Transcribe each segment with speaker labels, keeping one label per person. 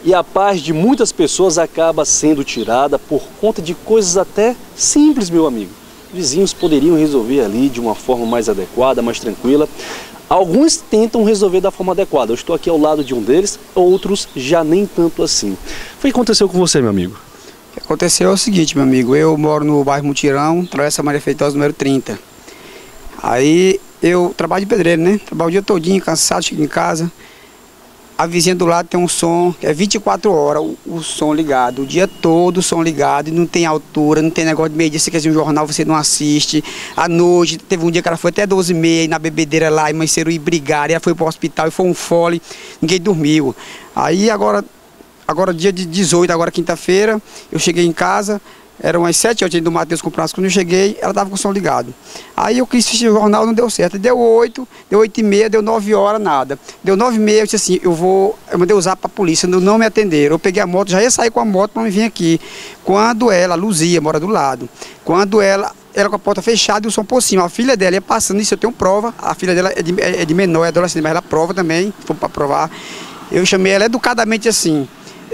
Speaker 1: E a paz de muitas pessoas acaba sendo tirada por conta de coisas até simples, meu amigo. Vizinhos poderiam resolver ali de uma forma mais adequada, mais tranquila. Alguns tentam resolver da forma adequada. Eu estou aqui ao lado de um deles, outros já nem tanto assim. Foi o que aconteceu com você, meu amigo?
Speaker 2: O que aconteceu é o seguinte, meu amigo. Eu moro no bairro Mutirão, Travessa Maria Feitosa, número 30. Aí eu trabalho de pedreiro, né? Trabalho o dia todinho, cansado, chego em casa. A vizinha do lado tem um som, que é 24 horas, o som ligado, o dia todo o som ligado, e não tem altura, não tem negócio de meio-dia, você quer ver um jornal, você não assiste. À noite, teve um dia que ela foi até 12h30 na bebedeira lá, e amanheceram e brigaram, e ela foi pro hospital, e foi um fole, ninguém dormiu. Aí agora dia de 18, agora quinta-feira, eu cheguei em casa, eram umas 7 horas do Matheus comprar as coisas, quando eu cheguei, ela estava com o som ligado. Aí eu quis assistir o jornal, não deu certo. Deu 8, deu 8h30, deu 9 horas, nada. Deu 9h30, eu disse assim, eu mandei usar para a polícia, não me atenderam. Eu peguei a moto, já ia sair com a moto para me vir aqui. Quando ela, Luzia, mora do lado, quando ela com a porta fechada e o som por cima, a filha dela ia passando, isso eu tenho prova, a filha dela é de menor, é adolescente, mas ela prova também, se for para provar. Eu chamei ela educadamente assim,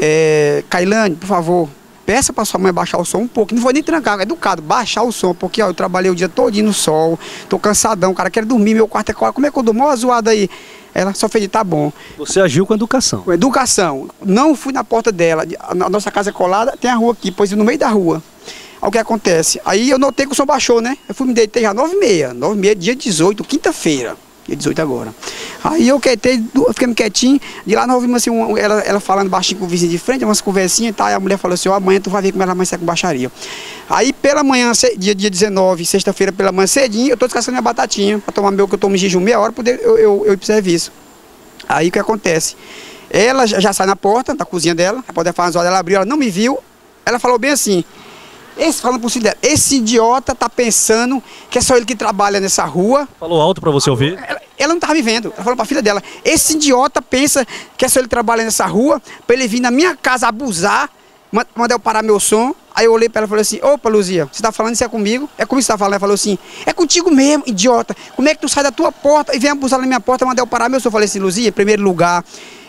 Speaker 2: Kailane, por favor, peça para sua mãe baixar o som um pouco, não foi nem trancar, é educado, baixar o som, porque ó, eu trabalhei o dia todinho no sol, tô cansadão, o cara quer dormir, meu quarto é claro, como é que eu durmo? Ó, zoada aí. Ela só fez de tá bom.
Speaker 1: Você agiu com educação?
Speaker 2: Com educação. Não fui na porta dela, a nossa casa é colada, tem a rua aqui, pois no meio da rua. Aí o que acontece? Aí eu notei que o som baixou, né? Eu fui me deitei já 9h30, 9h30, dia 18, quinta-feira. Dia 18 agora. Aí eu fiquei quietinho, de lá nós ouvimos assim, ela falando baixinho com o vizinho de frente, umas conversinhas e tal, e a mulher falou assim, ó, amanhã tu vai ver como ela amanhece com baixaria. Aí pela manhã, dia 19, sexta-feira pela manhã cedinho, eu tô descascando minha batatinha, pra tomar meu, que eu tomo jejum meia hora, pra poder eu ir pro serviço. Aí o que acontece? Ela já sai na porta da cozinha dela, pra poder fazer umas horas, ela abriu, ela não me viu, ela falou bem assim, falando por si dela, esse idiota tá pensando que é só ele que trabalha nessa rua.
Speaker 1: Falou alto pra você ouvir?
Speaker 2: Ela não estava me vendo, ela falou pra filha dela, esse idiota pensa que é só ele que trabalha nessa rua, pra ele vir na minha casa abusar, mandar eu parar meu som. Aí eu olhei pra ela e falei assim, opa Luzia, você tá falando isso é comigo? É comigo que você tá falando? Ela falou assim, é contigo mesmo, idiota, como é que tu sai da tua porta e vem abusar na minha porta, mandar eu parar meu som? Eu falei assim, Luzia, em primeiro lugar,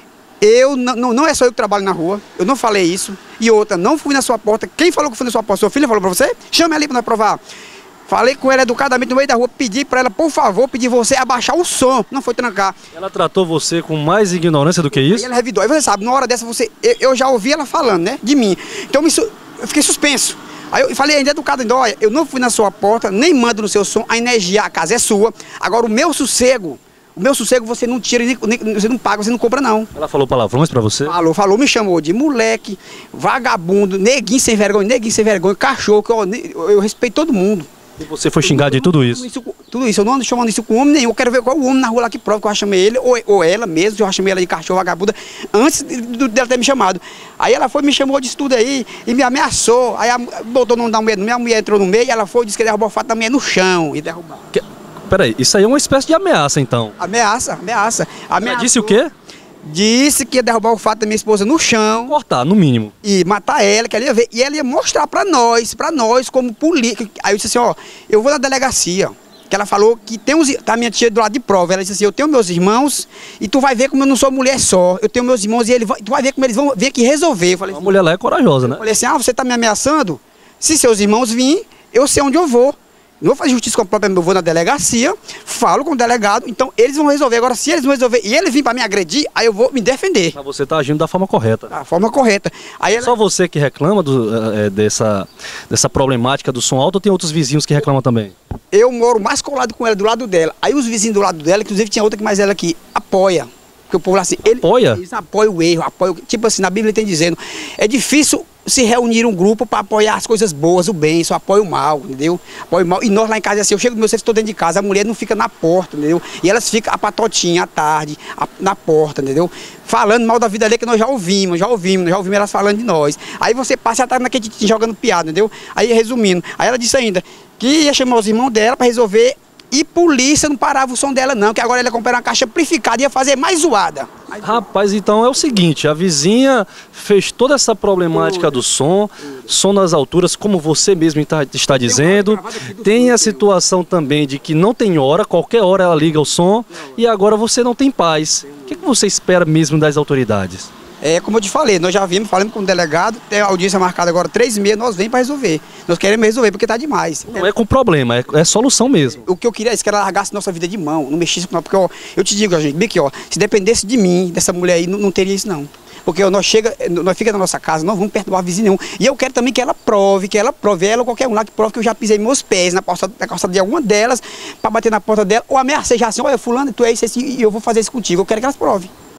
Speaker 2: não é só eu que trabalho na rua, eu não falei isso. E outra, não fui na sua porta. Quem falou que fui na sua porta? Sua filha falou pra você? Chame ali pra nós provar. Falei com ela educadamente no meio da rua, pedi pra ela, por favor, pedir você abaixar o som, não foi trancar.
Speaker 1: Ela tratou você com mais ignorância do que isso?
Speaker 2: Aí ela revidou. Aí você sabe, na hora dessa eu já ouvi ela falando, né, de mim. Então eu fiquei suspenso. Aí eu falei ainda educado, ainda, olha, eu não fui na sua porta, nem mando no seu som, a energia, a casa é sua. Agora o meu sossego você não tira, você não paga, você não compra não.
Speaker 1: Ela falou palavrões pra você?
Speaker 2: Falou, me chamou de moleque, vagabundo, neguinho sem vergonha, cachorro, que eu respeito todo mundo.
Speaker 1: E você foi xingado de tudo isso?
Speaker 2: Tudo isso, eu não ando chamando isso com homem nenhum, eu quero ver qual o homem na rua lá que prova que eu já chamei ele, ou ela mesmo, eu já chamei ela de cachorro, vagabunda, antes dela ter me chamado. Aí ela foi, me chamou disso tudo aí, e me ameaçou, aí botou o nome da mulher, minha mulher entrou no meio, e ela foi, disse que derrubou o fato da mulher no chão, e derrubar.
Speaker 1: Peraí, isso aí é uma espécie de ameaça, então?
Speaker 2: Ameaça.
Speaker 1: Ela disse o quê?
Speaker 2: Disse que ia derrubar o fato da minha esposa no chão.
Speaker 1: Cortar, no mínimo.
Speaker 2: E matar ela, que ela ia ver. E ela ia mostrar pra nós como polícia. Aí eu disse assim, ó, eu vou na delegacia. Que ela falou que tá minha tia do lado de prova. Ela disse assim, eu tenho meus irmãos e tu vai ver como eu não sou mulher só. Eu tenho meus irmãos e tu vai ver como eles vão vir aqui resolver. Eu falei assim,
Speaker 1: a mulher lá é corajosa, né?
Speaker 2: Eu falei assim, você tá me ameaçando? Se seus irmãos virem, eu sei onde eu vou. Não vou fazer justiça com a própria, eu vou na delegacia, falo com o delegado, então eles vão resolver. Agora, se eles vão resolver e ele vir para me agredir, aí eu vou me defender.
Speaker 1: Mas você está agindo da forma correta.
Speaker 2: Da forma correta. Aí
Speaker 1: Só você que reclama dessa problemática do som alto ou tem outros vizinhos que reclamam também?
Speaker 2: Eu moro mais colado com ela, do lado dela. Aí os vizinhos do lado dela, inclusive tinha outra que mais ela aqui, apoia. Porque o povo lá assim, eles apoiam o erro, tipo assim, na Bíblia tem dizendo, é difícil se reunir um grupo para apoiar as coisas boas, o bem, só apoia o mal, entendeu? Apoia o mal. E nós lá em casa, assim, eu chego do meu serviço, estou dentro de casa, a mulher não fica na porta, entendeu? E elas ficam a patotinha à tarde, na porta, entendeu? Falando mal da vida ali que nós já ouvimos elas falando de nós. Aí você passa atrás naquele jogando piada, entendeu? Aí resumindo, aí ela disse ainda que ia chamar os irmãos dela para resolver. E polícia não parava o som dela não, que agora ela ia comprar uma caixa amplificada e ia fazer mais zoada.
Speaker 1: Rapaz, então é o seguinte, a vizinha fez toda essa problemática do som nas alturas, como você mesmo está dizendo. Tem a situação também de que não tem hora, qualquer hora ela liga o som e agora você não tem paz. O que você espera mesmo das autoridades?
Speaker 2: Como eu te falei, nós já vimos, falamos com o delegado, tem a audiência marcada agora 3h30, nós vemos para resolver. Nós queremos resolver porque tá demais.
Speaker 1: Não é com problema, é solução mesmo.
Speaker 2: O que eu queria é que ela largasse nossa vida de mão, não mexesse com nós, porque ó, eu te digo, gente, bem aqui, ó, se dependesse de mim, dessa mulher aí, não teria isso não. Porque ó, nós fica na nossa casa, nós vamos perturbar vizinho nenhum. E eu quero também que ela prove, ela ou qualquer um lá que prove que eu já pisei meus pés na calçada de alguma delas, para bater na porta dela, ou ameacei já assim, olha fulano, tu é isso, e eu vou fazer isso contigo. Eu quero que elas provem.